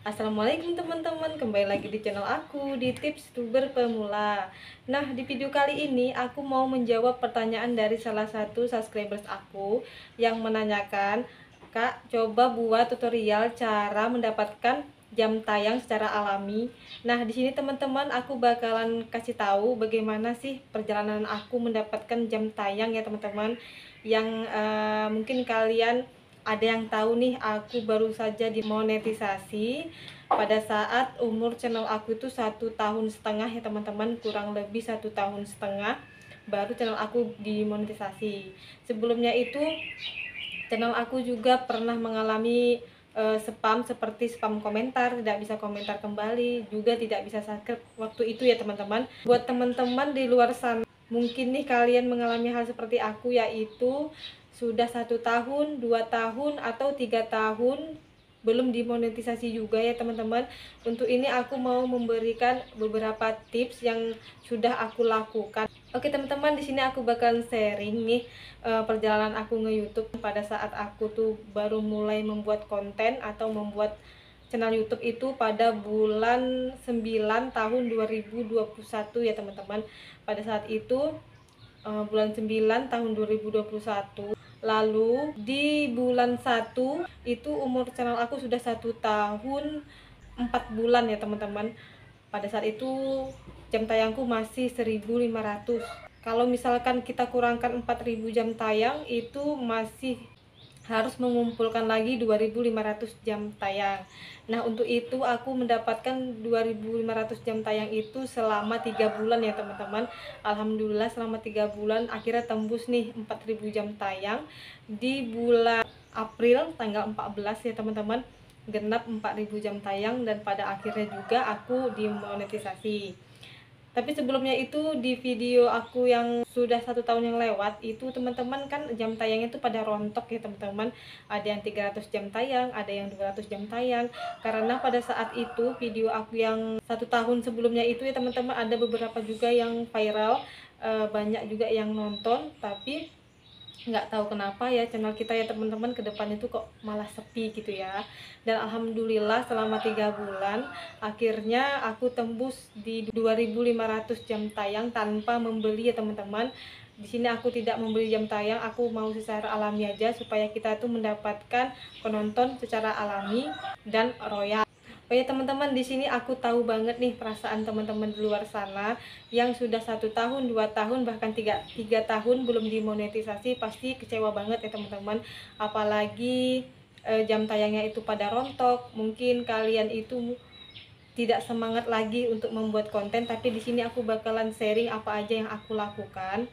Assalamualaikum teman-teman, kembali lagi di channel aku di tips tuber pemula. Nah, di video kali ini aku mau menjawab pertanyaan dari salah satu subscribers aku yang menanyakan, "Kak, coba buat tutorial cara mendapatkan jam tayang secara alami." Nah, di sini teman-teman aku bakalan kasih tahu bagaimana sih perjalanan aku mendapatkan jam tayang ya teman-teman. Yang mungkin kalian ada yang tahu nih, aku baru saja dimonetisasi pada saat umur channel aku itu 1,5 tahun ya teman-teman, kurang lebih 1,5 tahun baru channel aku dimonetisasi. Sebelumnya itu channel aku juga pernah mengalami spam, seperti spam komentar, tidak bisa komentar kembali, juga tidak bisa subscribe waktu itu ya teman-teman. Buat teman-teman di luar sana, mungkin nih kalian mengalami hal seperti aku, yaitu sudah 1 tahun, 2 tahun, atau 3 tahun belum dimonetisasi juga ya teman-teman. Untuk ini aku mau memberikan beberapa tips yang sudah aku lakukan. Oke teman-teman, di sini aku bakalan sharing nih perjalanan aku nge-YouTube pada saat aku tuh baru mulai membuat konten atau membuat channel YouTube itu pada bulan 9 tahun 2021 ya teman-teman. Pada saat itu bulan 9 tahun 2021. Lalu di bulan 1 itu umur channel aku sudah 1 tahun 4 bulan ya teman-teman. Pada saat itu jam tayangku masih 1.500. Kalau misalkan kita kurangkan 4.000 jam tayang, itu masih harus mengumpulkan lagi 2.500 jam tayang. Nah, untuk itu aku mendapatkan 2.500 jam tayang itu selama 3 bulan ya teman-teman. Alhamdulillah selama 3 bulan akhirnya tembus nih 4.000 jam tayang di bulan April tanggal 14 ya teman-teman. Genap 4.000 jam tayang, dan pada akhirnya juga aku dimonetisasi. Tapi sebelumnya itu di video aku yang sudah 1 tahun yang lewat itu teman-teman, kan jam tayangnya itu pada rontok ya teman-teman. Ada yang 300 jam tayang, ada yang 200 jam tayang. Karena pada saat itu video aku yang 1 tahun sebelumnya itu ya teman-teman, ada beberapa juga yang viral, banyak juga yang nonton. Tapi nggak tahu kenapa ya channel kita ya teman-teman ke depan itu kok malah sepi gitu ya. Dan alhamdulillah selama 3 bulan akhirnya aku tembus di 2.500 jam tayang tanpa membeli ya teman-teman. Di sini aku tidak membeli jam tayang, aku mau secara alami aja supaya kita tuh mendapatkan penonton secara alami dan royal. Oh ya teman-teman, di sini aku tahu banget nih perasaan teman-teman di luar sana yang sudah 1 tahun, 2 tahun, bahkan tiga tahun belum dimonetisasi, pasti kecewa banget ya teman-teman. Apalagi jam tayangnya itu pada rontok, mungkin kalian itu tidak semangat lagi untuk membuat konten. Tapi di sini aku bakalan sharing apa aja yang aku lakukan.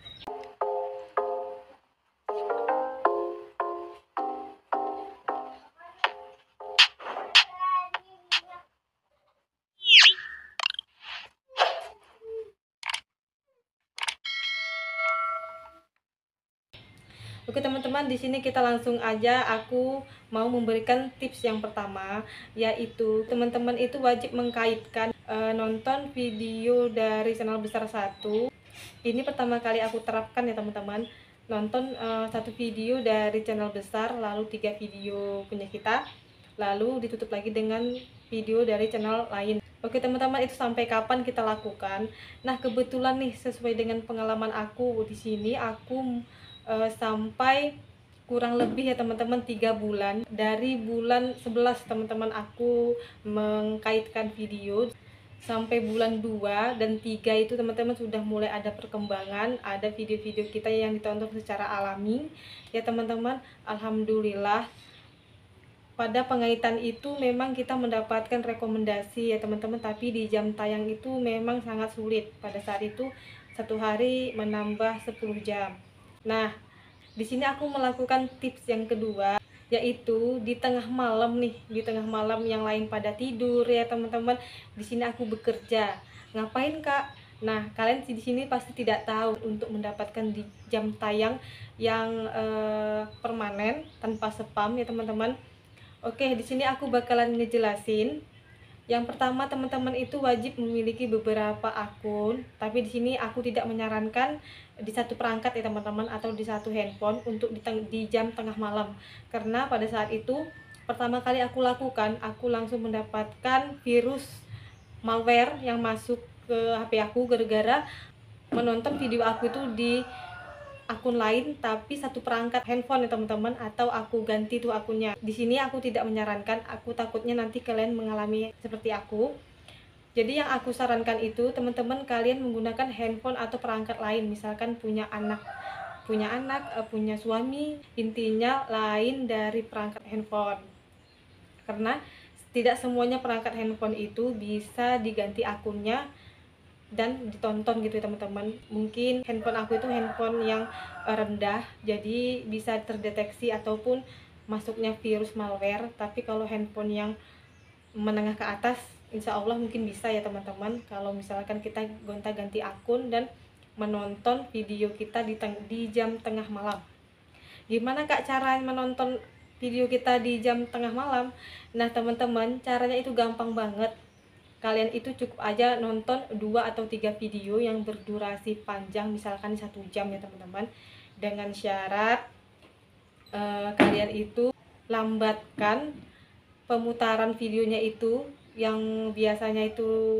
Oke teman-teman, di sini kita langsung aja. Aku mau memberikan tips yang pertama, yaitu teman-teman itu wajib mengkaitkan nonton video dari channel besar satu. Ini pertama kali aku terapkan ya teman-teman. Nonton satu video dari channel besar, lalu 3 video punya kita, lalu ditutup lagi dengan video dari channel lain. Oke teman-teman, itu sampai kapan kita lakukan? Nah, kebetulan nih sesuai dengan pengalaman aku di sini, aku sampai kurang lebih ya teman-teman 3 bulan. Dari bulan 11 teman-teman aku mengkaitkan video, sampai bulan 2 dan 3 itu teman-teman sudah mulai ada perkembangan, ada video-video kita yang ditonton secara alami ya teman-teman. Alhamdulillah pada pengaitan itu memang kita mendapatkan rekomendasi ya teman-teman, tapi di jam tayang itu memang sangat sulit. Pada saat itu satu hari menambah 10 jam. Nah, di sini aku melakukan tips yang kedua, yaitu di tengah malam nih, di tengah malam yang lain pada tidur ya teman-teman. Di sini aku bekerja. Ngapain Kak? Nah, kalian di sini pasti tidak tahu untuk mendapatkan di jam tayang yang permanen tanpa spam ya teman-teman. Oke, di sini aku bakalan ngejelasin. Yang pertama, teman-teman itu wajib memiliki beberapa akun, tapi di sini aku tidak menyarankan di satu perangkat ya teman-teman, atau di satu handphone untuk di jam tengah malam. Karena pada saat itu pertama kali aku lakukan, aku langsung mendapatkan virus malware yang masuk ke HP aku gara-gara menonton video aku itu di akun lain tapi satu perangkat handphone ya teman-teman, atau aku ganti tuh akunnya. Di sini aku tidak menyarankan, aku takutnya nanti kalian mengalami seperti aku. Jadi yang aku sarankan itu teman-teman kalian menggunakan handphone atau perangkat lain, misalkan punya suami, intinya lain dari perangkat handphone. Karena tidak semuanya perangkat handphone itu bisa diganti akunnya dan ditonton gitu ya teman-teman. Mungkin handphone aku itu handphone yang rendah, jadi bisa terdeteksi ataupun masuknya virus malware. Tapi kalau handphone yang menengah ke atas, insya Allah mungkin bisa ya teman-teman, kalau misalkan kita gonta-ganti akun dan menonton video kita di jam tengah malam. Gimana kak cara menonton video kita di jam tengah malam? Nah teman-teman, caranya itu gampang banget. Kalian itu cukup aja nonton 2 atau 3 video yang berdurasi panjang, misalkan 1 jam ya teman-teman, dengan syarat kalian itu lambatkan pemutaran videonya itu, yang biasanya itu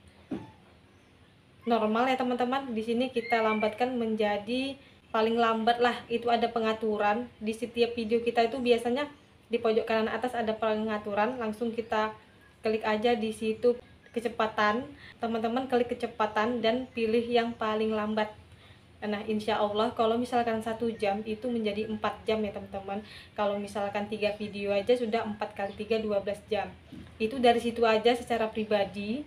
normal ya teman-teman, di sini kita lambatkan menjadi paling lambat lah. Itu ada pengaturan di setiap video kita itu, biasanya di pojok kanan atas ada pengaturan, langsung kita klik aja di situ kecepatan, teman-teman klik kecepatan dan pilih yang paling lambat. Nah insya Allah kalau misalkan 1 jam itu menjadi 4 jam ya teman-teman. Kalau misalkan 3 video aja sudah 4 kali 3 12 jam. Itu dari situ aja secara pribadi.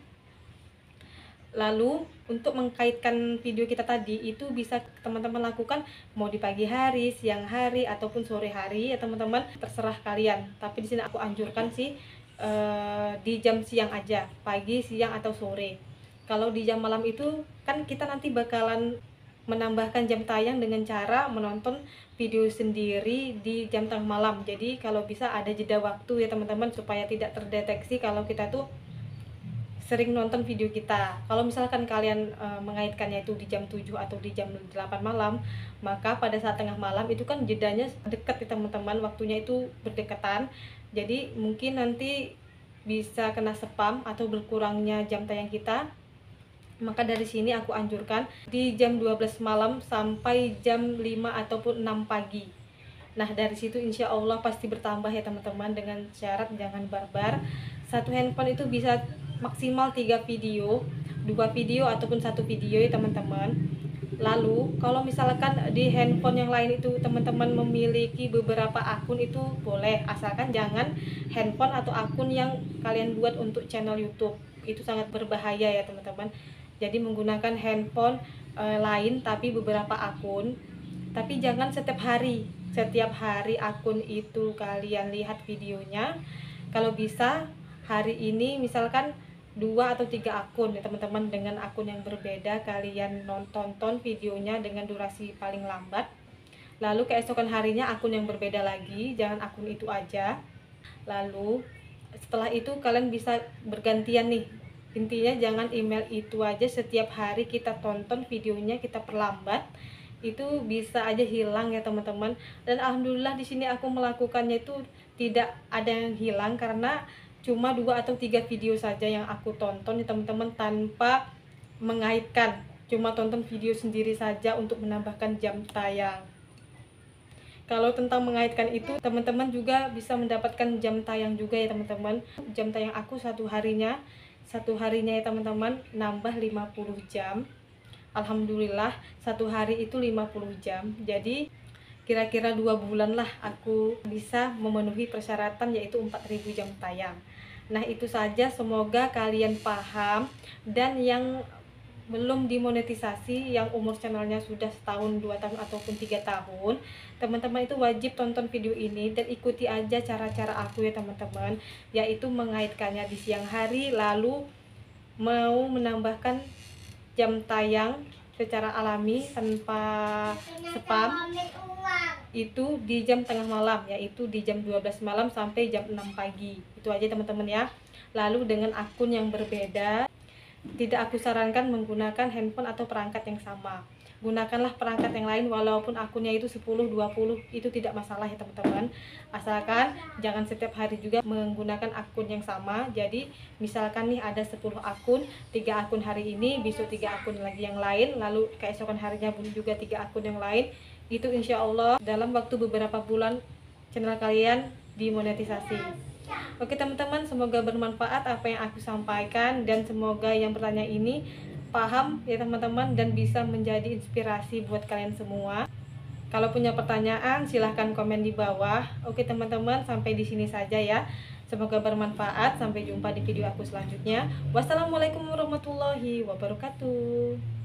Lalu untuk mengkaitkan video kita tadi itu bisa teman-teman lakukan mau di pagi hari, siang hari ataupun sore hari ya teman-teman, terserah kalian. Tapi di sini aku anjurkan sih di jam siang aja, pagi, siang atau sore. Kalau di jam malam itu kan kita nanti bakalan menambahkan jam tayang dengan cara menonton video sendiri di jam tengah malam. Jadi kalau bisa ada jeda waktu ya teman-teman, supaya tidak terdeteksi kalau kita tuh sering nonton video kita. Kalau misalkan kalian mengaitkannya itu di jam 7 atau di jam 8 malam, maka pada saat tengah malam itu kan jedanya dekat ya teman-teman, waktunya itu berdekatan. Jadi mungkin nanti bisa kena spam atau berkurangnya jam tayang kita. Maka dari sini aku anjurkan di jam 12 malam sampai jam 5 ataupun 6 pagi. Nah dari situ insya Allah pasti bertambah ya teman-teman, dengan syarat jangan barbar. Satu handphone itu bisa maksimal 3 video, 2 video ataupun 1 video ya teman-teman. Lalu kalau misalkan di handphone yang lain itu teman-teman memiliki beberapa akun, itu boleh, asalkan jangan handphone atau akun yang kalian buat untuk channel YouTube. Itu sangat berbahaya ya teman-teman. Jadi menggunakan handphone lain tapi beberapa akun. Tapi jangan setiap hari akun itu kalian lihat videonya. Kalau bisa hari ini misalkan 2 atau 3 akun ya teman-teman, dengan akun yang berbeda kalian nonton videonya dengan durasi paling lambat. Lalu keesokan harinya akun yang berbeda lagi, jangan akun itu aja. Lalu setelah itu kalian bisa bergantian nih. Intinya jangan email itu aja setiap hari kita tonton videonya, kita perlambat, itu bisa aja hilang ya teman-teman. Dan alhamdulillah di sini aku melakukannya itu tidak ada yang hilang, karena cuma 2 atau 3 video saja yang aku tonton ya teman-teman, tanpa mengaitkan, cuma tonton video sendiri saja untuk menambahkan jam tayang. Kalau tentang mengaitkan itu teman-teman juga bisa mendapatkan jam tayang juga ya teman-teman. Jam tayang aku satu harinya ya teman-teman nambah 50 jam. Alhamdulillah satu hari itu 50 jam. Jadi kira-kira 2 bulan lah aku bisa memenuhi persyaratan, yaitu 4000 jam tayang. Nah itu saja, semoga kalian paham. Dan yang belum dimonetisasi, yang umur channelnya sudah setahun, 2 tahun ataupun 3 tahun, teman-teman itu wajib tonton video ini dan ikuti aja cara-cara aku ya teman-teman, yaitu mengaitkannya di siang hari, lalu mau menambahkan jam tayang secara alami tanpa spam itu di jam tengah malam, yaitu di jam 12 malam sampai jam 6 pagi. Itu aja teman-teman ya. Lalu dengan akun yang berbeda, tidak aku sarankan menggunakan handphone atau perangkat yang sama. gunakanlah perangkat yang lain, walaupun akunnya itu 10, 20, itu tidak masalah ya teman-teman. Asalkan jangan setiap hari juga menggunakan akun yang sama. Jadi misalkan nih ada 10 akun, 3 akun hari ini, besok 3 akun lagi yang lain, lalu keesokan harinya pun juga 3 akun yang lain. Itu insya Allah dalam waktu beberapa bulan channel kalian dimonetisasi. Oke teman-teman, semoga bermanfaat apa yang aku sampaikan, dan semoga yang bertanya ini paham ya teman-teman, dan bisa menjadi inspirasi buat kalian semua. Kalau punya pertanyaan silahkan komen di bawah. Oke teman-teman, sampai di sini saja ya. Semoga bermanfaat. Sampai jumpa di video aku selanjutnya. Wassalamualaikum warahmatullahi wabarakatuh.